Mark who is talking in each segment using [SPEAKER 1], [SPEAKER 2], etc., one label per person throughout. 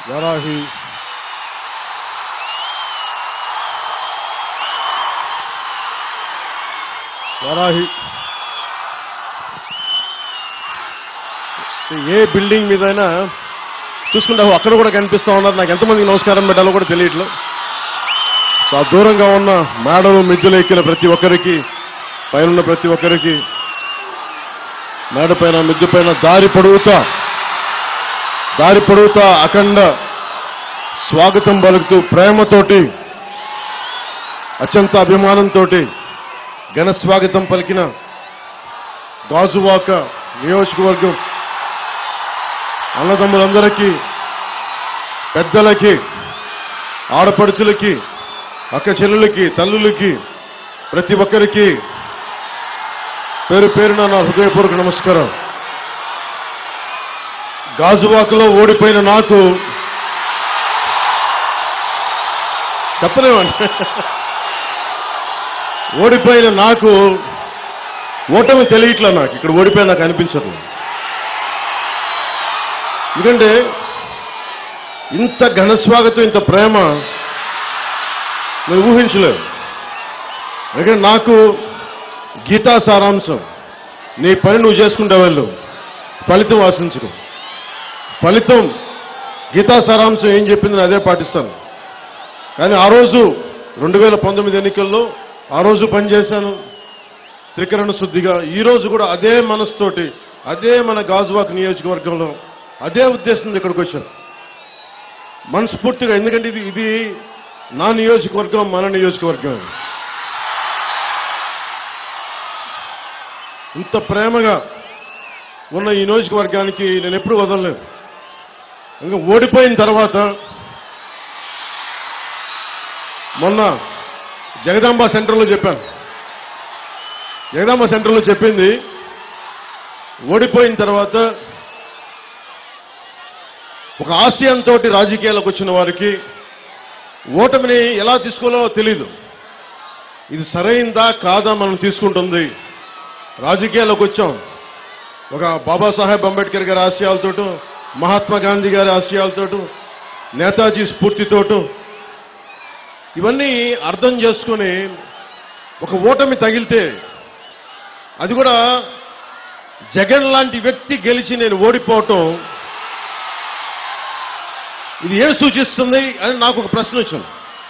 [SPEAKER 1] వారాహి ఏ building మీదైనా చూసుకుంటావు అక్కడ కూడా కనిపిస్తా ఉన్నారు. నాకు ఎంతమందికి నమస్కారం పెట్టాలో కూడా తెలియట్లేదు. ఆ దూరంగా ఉన్న మేడలు మిద్దెలు ఎక్కిన ప్రతి ఒక్కరికి, పైన ప్రతి ఒక్కరికి, మేడ పైన మిద్దె పైన దారి పొడుగుతా అఖండ స్వాగతం పలుకుతూ ప్రేమతోటి అత్యంత అభిమానంతో ఘన స్వాగతం పలికిన గాజువాక నియోజకవర్గం అన్నదమ్ములందరికీ, పెద్దలకి, ఆడపడుచులకి, అక్క చెల్లెలకి, తల్లులకి, ప్రతి ఒక్కరికి పేరు పేరున నా హృదయపూర్వక నమస్కారం. గాజువాకలో ఓడిపోయిన నాకు చెప్పలేమండి, ఓడిపోయిన నాకు ఓటమి తెలియట్లా. నాకు ఇక్కడ ఓడిపోయి నాకు అనిపించదు. ఎందుకంటే ఇంత ఘన స్వాగతం, ఇంత ప్రేమ నేను ఊహించలేదు. ఎందుకంటే నాకు గీతా సారాంశం, నీ పని నువ్వు చేసుకుంటే వెళ్ళు, ఫలితం ఆశించకు. ఫలితం గీతా సారాంశం ఏం చెప్పింది నేను అదే పాటిస్తాను. కానీ ఆ రోజు 2019 ఎన్నికల్లో ఆ రోజు పనిచేశాను త్రికరణ శుద్ధిగా. ఈ రోజు కూడా అదే మనసుతోటి, అదే మన గాజువాక నియోజకవర్గంలో అదే ఉద్దేశంతో ఇక్కడికి వచ్చాను మనస్ఫూర్తిగా. ఎందుకంటే ఇది నా నియోజకవర్గం, మన నియోజకవర్గం. ఇంత ప్రేమగా ఉన్న ఈ నియోజకవర్గానికి నేను ఎప్పుడూ వదలలేదు. ఇంకా ఓడిపోయిన తర్వాత మొన్న జగదాంబ సెంటర్లో చెప్పాను. జగదాంబ సెంటర్లో చెప్పింది, ఓడిపోయిన తర్వాత ఒక ఆశయంతో రాజకీయాలకు వచ్చిన వారికి ఓటమిని ఎలా తీసుకోవాలో తెలీదు. ఇది సరైందా కాదా మనం తీసుకుంటుంది. రాజకీయాల్లోకి వచ్చాం ఒక బాబాసాహెబ్ అంబేద్కర్ గారి ఆశయాలతోటో, మహాత్మా గాంధీ గారి ఆశయాలతోటో, నేతాజీ స్ఫూర్తితోటో, ఇవన్నీ అర్థం చేసుకుని ఒక ఓటమి తగిలితే, అది కూడా జగన్ లాంటి వ్యక్తి గెలిచి నేను ఓడిపోవటం, ఇది ఏం సూచిస్తుంది అని నాకు ఒక ప్రశ్న వచ్చింది.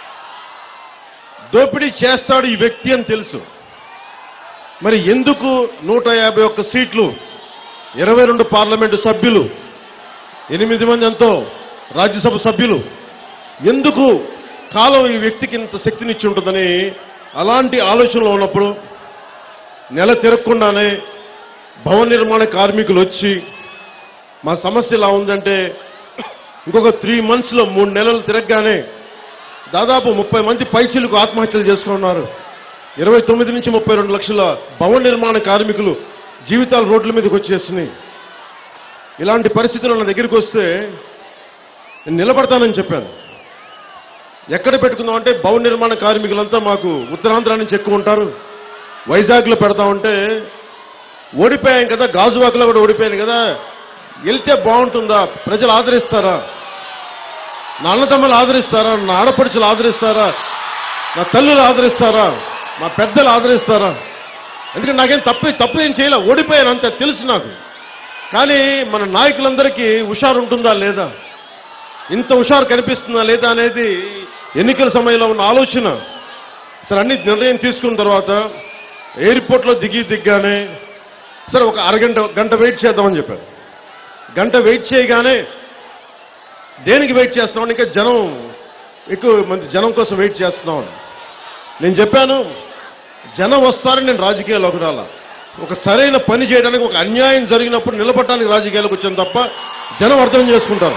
[SPEAKER 1] దోపిడీ చేస్తాడు ఈ వ్యక్తి అని తెలుసు, మరి ఎందుకు 151 సీట్లు, 22 పార్లమెంటు సభ్యులు, 8 మంది ఎంతో రాజ్యసభ సభ్యులు, ఎందుకు కాలం ఈ వ్యక్తికి ఇంత శక్తినిచ్చి ఉంటుందని అలాంటి ఆలోచనలో ఉన్నప్పుడు నెల తిరగకుండానే భవన నిర్మాణ కార్మికులు వచ్చి మా సమస్య ఇలా ఉందంటే, ఇంకొక 3 మంత్స్లో 3 నెలలు తిరగగానే దాదాపు 30 మంది పైచీలకు ఆత్మహత్యలు చేసుకున్నారు. 29 నుంచి 32 లక్షల భవన నిర్మాణ కార్మికులు జీవితాలు రోడ్ల మీదకి వచ్చేసినాయి. ఇలాంటి పరిస్థితులు నా దగ్గరికి వస్తే నేను నిలబడతానని చెప్పాను. ఎక్కడ పెట్టుకుందాం అంటే, భవన నిర్మాణ కార్మికులంతా మాకు ఉత్తరాంధ్ర నుంచి ఎక్కువ ఉంటారు, వైజాగ్లో పెడతామంటే, ఓడిపోయాం కదా, గాజువాకలో కూడా ఓడిపోయాను కదా, వెళ్తే బాగుంటుందా, ప్రజలు ఆదరిస్తారా, నా అన్నతమ్ములు ఆదరిస్తారా, నా ఆడపడుచులు ఆదరిస్తారా, నా తల్లులు ఆదరిస్తారా, మా పెద్దలు ఆదరిస్తారా. ఎందుకంటే నాకేం తప్పు ఏం చేయలే, ఓడిపోయాను అంతే తెలుసు నాకు. కానీ మన నాయకులందరికీ హుషారు ఉంటుందా లేదా, ఇంత హుషారు కనిపిస్తుందా లేదా అనేది ఎన్నికల సమయంలో ఉన్న ఆలోచన. సరే అన్ని నిర్ణయం తీసుకున్న తర్వాత ఎయిర్పోర్ట్లో దిగ్గానే సరే ఒక గంట వెయిట్ చేద్దామని చెప్పారు. గంట వెయిట్ చేయగానే, దేనికి వెయిట్ చేస్తున్నాం, ఇంకా జనం ఎక్కువ మంది జనం కోసం వెయిట్ చేస్తున్నాం. నేను చెప్పాను, జనం వస్తారని నేను రాజకీయాల్లోకి రాలా. ఒక సరైన పని చేయడానికి, ఒక అన్యాయం జరిగినప్పుడు నిలబడటానికి రాజకీయాలకు వచ్చాను తప్ప జనం అర్థం చేసుకుంటారు.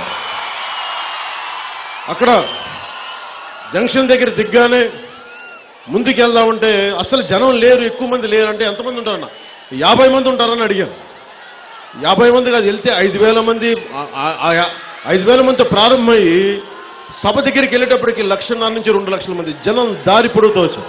[SPEAKER 1] అక్కడ జంక్షన్ దగ్గర దిగ్గానే ముందుకెళ్దామంటే అసలు జనం లేరు, ఎక్కువ మంది లేరు. అంటే ఎంతమంది ఉంటారన్న, 50 మంది ఉంటారని అడిగాను. 50 మంది కాదు, వెళ్తే 5,000 మంది. 5,000 మందితో ప్రారంభమయ్యి సభ దగ్గరికి వెళ్ళేటప్పటికి 1,50,000 నుంచి 2 లక్షల మంది జనం దారి పొడుగుతూ వచ్చారు.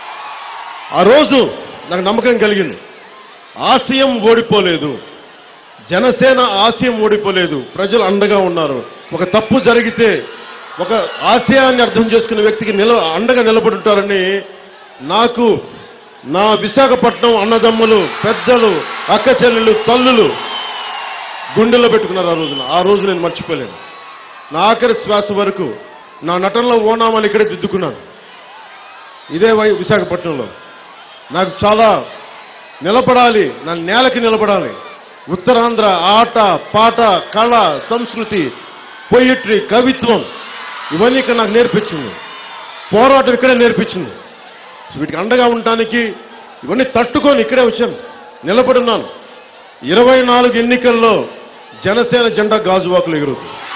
[SPEAKER 1] ఆ రోజు నాకు నమ్మకం కలిగింది, ఆశయం ఓడిపోలేదు, జనసేన ఆశయం ఓడిపోలేదు, ప్రజలు అండగా ఉన్నారు. ఒక తప్పు జరిగితే ఒక ఆశయాన్ని అర్థం చేసుకునే వ్యక్తికి అండగా నిలబడి ఉంటారని నాకు నా విశాఖపట్నం అన్నదమ్ములు, పెద్దలు, అక్క చెల్లెలు, తల్లులు గుండెల్లో పెట్టుకున్నారు. ఆ రోజు నేను మర్చిపోలేను. నా ఆఖరి శ్వాస వరకు నా నటనలో ఓనామాలు ఇక్కడే దిద్దుకున్నాను, ఇదే విశాఖపట్నంలో. నాకు చాలా నిలబడాలి, నా నేలకి నిలబడాలి. ఉత్తరాంధ్ర ఆట పాట, కళ, సంస్కృతి, పొయిట్రీ, కవిత్వం ఇవన్నీ ఇక్కడ నాకు నేర్పించింది. పోరాటం ఇక్కడే నేర్పించింది. వీటికి అండగా ఉండటానికి ఇవన్నీ తట్టుకొని ఇక్కడే వచ్చాను, నిలబడున్నాను. 24 ఎన్నికల్లో జనసేన జెండా గాజువాకులు ఎగురుతుంది.